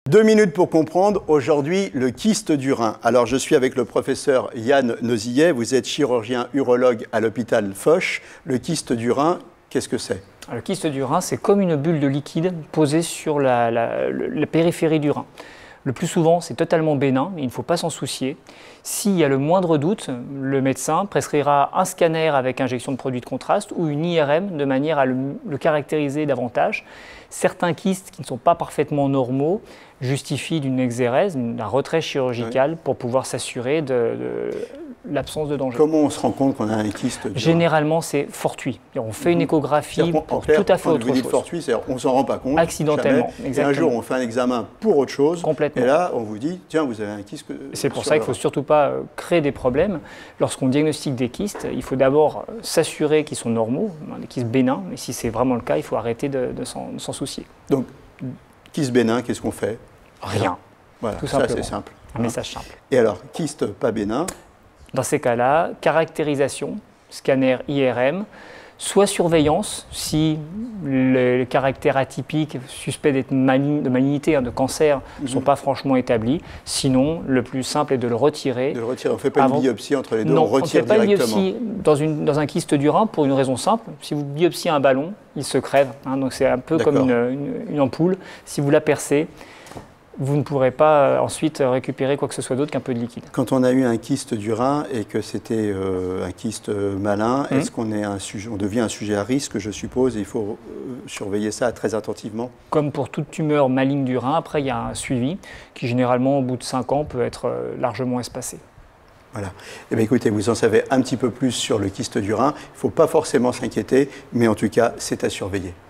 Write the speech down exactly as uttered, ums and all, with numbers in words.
Deux minutes pour comprendre aujourd'hui le kyste du rein. Alors je suis avec le professeur Yann Nozillet, vous êtes chirurgien urologue à l'hôpital Foch. Le kyste du rein, qu'est-ce que c'est? Le kyste du rein, c'est comme une bulle de liquide posée sur la, la, la périphérie du rein. Le plus souvent, c'est totalement bénin, il ne faut pas s'en soucier. S'il y a le moindre doute, le médecin prescrira un scanner avec injection de produit de contraste ou une I R M de manière à le, le caractériser davantage. Certains kystes qui ne sont pas parfaitement normaux justifient d'une exérèse, d'un retrait chirurgical, oui, pour pouvoir s'assurer de, de l'absence de danger. Comment on se rend compte qu'on a un kyste du rein? Généralement, c'est fortuit. On fait une échographie pour clair, tout à fait autre chose. Fortuit, c'est-à-dire on ne s'en rend pas compte. Accidentellement, jamais. exactement. Et un jour, on fait un examen pour autre chose. Complètement. Et là, on vous dit, tiens, vous avez un kyste. C'est pour ça qu'il ne faut surtout pas créer des problèmes. Lorsqu'on diagnostique des kystes, il faut d'abord s'assurer qu'ils sont normaux, des kystes bénins. Et si c'est vraiment le cas, il faut arrêter de, de s'en soucier. Donc, kyste bénin, qu'est-ce qu'on fait? Rien. Voilà, tout ça simplement. c'est simple. Un hein. message simple. Et alors, kyste pas bénin? Dans ces cas-là, caractérisation, scanner I R M, soit surveillance, si les caractères atypiques, suspects d'être malign, de malignité, hein, de cancer, ne mm-hmm. sont pas franchement établis. Sinon, le plus simple est de le retirer. De le retirer. On ne fait pas avant... une biopsie entre les deux, non, on retire directement. Non, on ne fait pas directement. une biopsie dans, une, dans un kyste du rein pour une raison simple. Si vous biopsiez un ballon, il se crève. Hein, donc c'est un peu comme une, une, une ampoule. Si vous la percez, vous ne pourrez pas ensuite récupérer quoi que ce soit d'autre qu'un peu de liquide. Quand on a eu un kyste du rein et que c'était euh, un kyste malin, mmh. est-ce qu'on est un sujet, on devient un sujet à risque, je suppose, et il faut euh, surveiller ça très attentivement? Comme pour toute tumeur maligne du rein, après il y a un suivi qui généralement au bout de cinq ans peut être largement espacé. Voilà. Eh bien, écoutez, vous en savez un petit peu plus sur le kyste du rein. Il ne faut pas forcément s'inquiéter, mais en tout cas, c'est à surveiller.